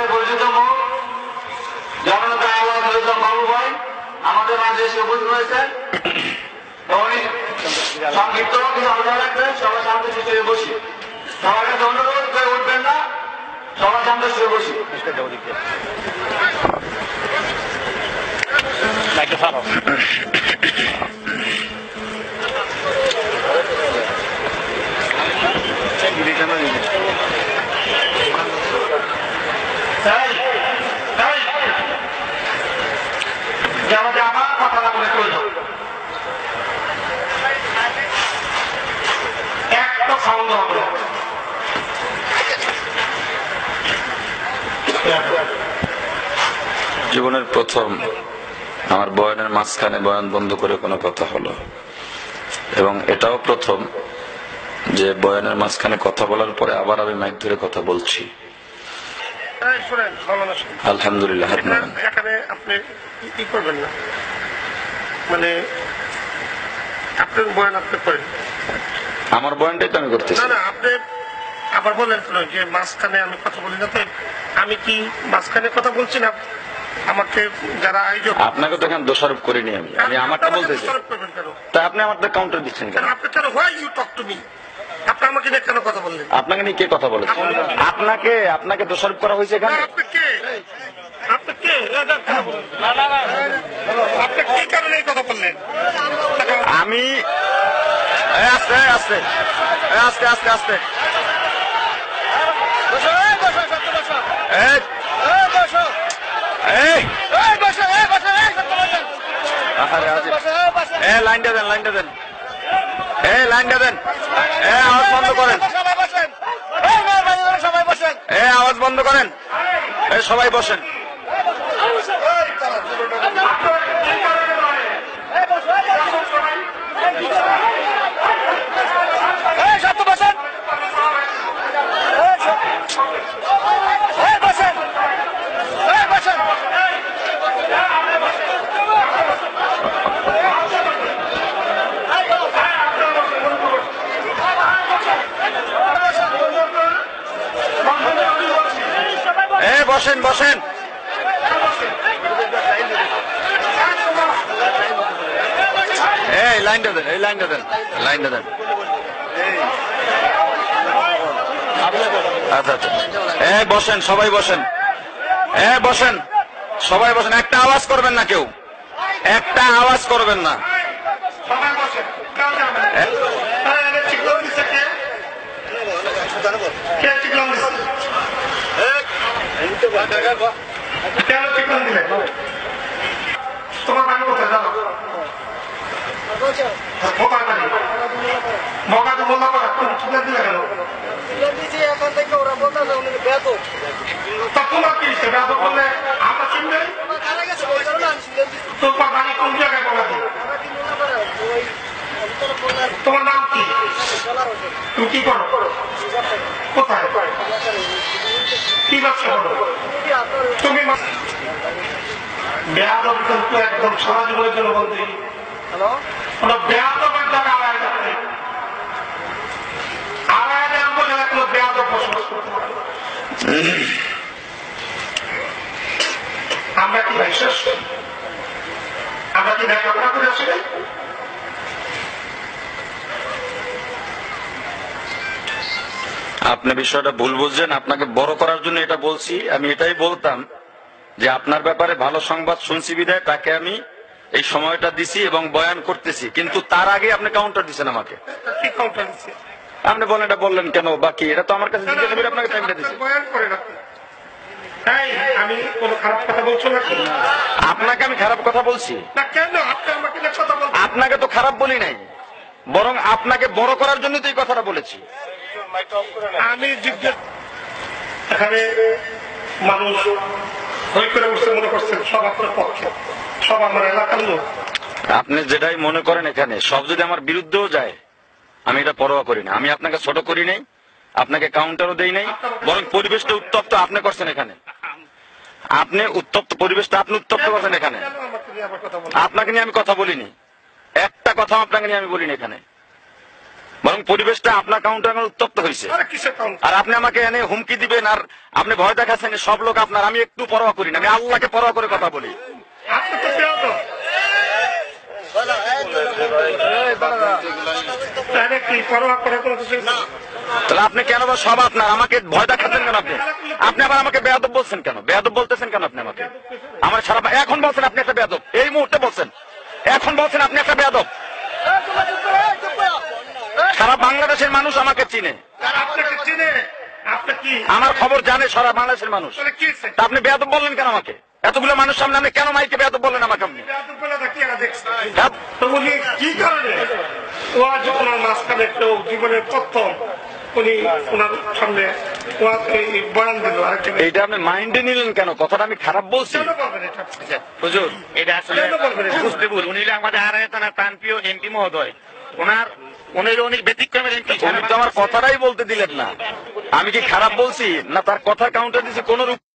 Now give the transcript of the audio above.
আপনাদের পরিচিত মুখ জনতা বাবু ভাই আমাদের মাঝে এসে উপস্থিত হয়েছেন। সংক্ষিপ্ত কিছু আলোচনা রাখবেন। সবার সামনে শুয়ে বসি, সবার কাছে অনুরোধ করে উঠবেন না, সবার সামনে শুয়ে বসি। আমার কথা না বলে চলল একটা সাউন্ড হবে। জীবনের প্রথম আমার বয়ানের মাঝখানে বয়ান বন্ধ করে কোনো কথা হলো, এবং এটাও প্রথম যে বয়ানের মাঝখানে কথা বলার পরে আবার আমি মাইক ধরে কথা বলছি। আলহামদুলিল্লাহ। এখানে আপনি কি করবেন না, মানে আপনার বয়ান আপনি করেন, আমার বয়ানটাই তো আমি করতেছি। না না, আপনি আবার বলেন যে মাঝখানে আমি কথা বলি না। তো আমি কি মাঝখানে কথা বলছি না? আমাকে যারা আয়োজক, আপনাকে তো এখানে দোষারোপ করিনি আমি আমারটা বলতেছি। তা আপনি আমারটা কাউন্টার দিচ্ছেন কেন? আপনি কেন why you talk to me? আপনি আমাকে নিয়ে কেন কথা বললেন? আপনাকে নিয়ে কে কথা বলেছে? আপনাকে দোষারোপ করা হয়েছে এখানে? আপনি কে? আপনি কে? আপনি কি কারণে এই কথা বললেন? আমি আস্তে আস্তে আস্তে আস্তে আস্তে লাইনটা দেন, লাইনটা দেন, লাইনটা দেন। আওয়াজ বন্ধ করেন, আওয়াজ বন্ধ করেন, সবাই বসেন। বসেন বসেন। এই লাইনটা দেন, এই লাইনটা দেন, লাইনটা দেন। আচ্ছা আচ্ছা, বসেন, সবাই বসেন, বসেন, সবাই বসেন। একটা আওয়াজ করবেন না, কেউ একটা আওয়াজ করবেন না। তোমার বাড়ি কোথায় জানো? মগা তো বললো তুমি ঠিক দিলে কেন? তোমার কি বেদ বললে আমরা চিনবে? তোমার বাড়ি কোন জায়গায় বলা? তোমার নাম কি? তুমি কি করো? কোথায়? কি ব্যবসা করো তুমি? বেয়াদব কিন্তু একদম সারা জীবনের জন্য বলতে কোনো বেয়াদবের দ্বারা আড়াই যাবে। আড়াই বলে কোনো বেয়াদব বসবাস করতে পারে। আমরা কি বিশ্বাস? আমরা কি লেখাপড়া করে আসলে? আপনি বিষয়টা ভুল বুঝছেন। আপনাকে বড় করার জন্য এটা বলছি। আমি এটাই বলতাম যে আপনার ব্যাপারে ভালো সংবাদ শুনছি বিধায় তাকে আমি এই সময়টা দিছি এবং বয়ান করতেছি, কিন্তু তার আগে আপনি কাউন্টার দিচ্ছেন আমাকে। কি কাউন্টার দিচ্ছে? আপনি বলেন এটা বললেন কেন বাকি? এটা তো আমার কাছে জিজ্ঞাসা করে আপনাকে টাইমটা দিচ্ছি। বয়ান করেন আপনি। আমি কোনো খারাপ কথা বলছো নাকি? আপনাকে আমি খারাপ কথা বলছি না কেন? আপনি আমাকে কথা বলছেন। আপনাকে তো খারাপ বলি নাই, বরং আপনাকে বড় করার জন্য তো এই কথাটা বলেছি। আমি জিজ্ঞেস, এখানে মানুষ হই করে উঠছে, মনে করছেন সব আপনার পক্ষে, সব আমার এলাকার লোক। আপনি যেটাই মনে করেন, এখানে সব যদি আমার বিরুদ্ধেও যায় আমি এটা পরোয়া করি না। আমি আপনাকে ছোট করি নাই, আপনাকে কাউন্টারও দেই নাই, বরং পরিবেশটা উত্তপ্ত আপনি করছেন এখানে। আপনি উত্তপ্ত পরিবেশটা আপনি উত্তপ্ত করছেন এখানে। আপনাকে নিয়ে আমি কথা বলিনি, একটা কথা আপনাকে নিয়ে আমি বলিনি এখানে। বরং পরিবেশটা আপনার কাউন্টার উত্তপ্ত হয়েছে। আরে কিসের কাউন্টার? আর আপনি আমাকে এনে হুমকি দিবেন আর আপনি ভয় দেখাচ্ছেন সব লোক আপনার। আমি একটু পরোয়া করি না, আমি আল্লাহকে পরোয়া করে কথা বলি। আপনি তো বেয়াদব। তাহলে কি পরোয়া করার কোনো কিছু না? তাহলে আপনি কেন বা সব আপনার, আমাকে ভয় দেখাচ্ছেন কেন? আপনি আবার আমাকে বেয়াদব বলছেন কেন? বেয়াদব বলতেছেন কেন আপনি আমাকে? আমার সারা এখন বলছেন আপনি একটা বেয়াদব, এই মুহূর্তে বলছেন, এখন বলছেন আপনি একটা বেয়াদব। সারা বাংলাদেশের মানুষ আমাকে চিনে, আপনাকে চিনে, আপনি কি আমার খবর জানে সারা বাংলাদেশের মানুষ। তাহলে কি হয়েছে? তা আপনি বেয়াদব বললেন কেন আমাকে? এতগুলো মানুষ সামনে আপনি কেন মাইকে বেয়াদব বললেন আমাকে? আপনি বেয়াদব বলে দেখি এরা দেখছে। তো উনি কি কারণে ওয়াজ ওনার মাঝখানে কেউ জীবনের প্রথম উনি ওনার সামনে ওয়াজ বয়ান দিল আরেকজন। এইটা আপনি মাইন্ডে নিলেন কেন? কথাটা আমি খারাপ বলছি? কেন বলবেন এটা? হুজুর, এটা আসলে কেন বলবেন এটা? বুঝতে ভুল। উনি হলো আমাদের আড়াইতানার প্রাণপ্রিয় এমপি মহোদয়। উনি অনেক ব্যতিক্রমের এমপি। উনি তো আমার কথাটাই বলতে দিলেন না। আমি কি খারাপ বলছি না তার কথার কাউন্টার দিচ্ছি কোন